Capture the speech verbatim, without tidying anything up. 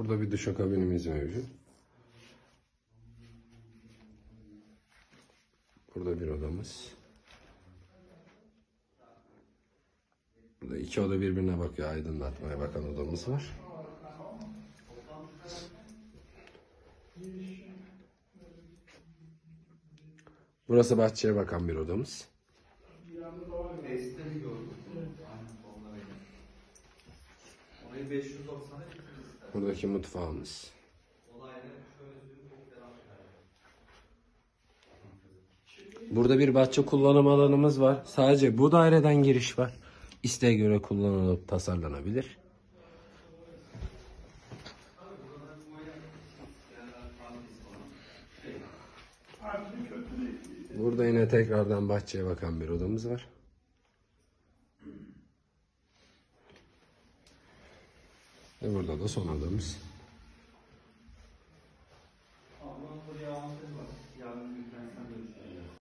Burada bir duşakabinimiz mevcut. Burada bir odamız. Burada iki oda birbirine bakıyor, aydınlatmaya bakan odamız var. Burası bahçeye bakan bir odamız. Buradaki mutfağımız. Burada bir bahçe kullanım alanımız var. Sadece bu daireden giriş var. İsteğe göre kullanılıp tasarlanabilir. Burada yine tekrardan bahçeye bakan bir odamız var. Ve burada da son odamız.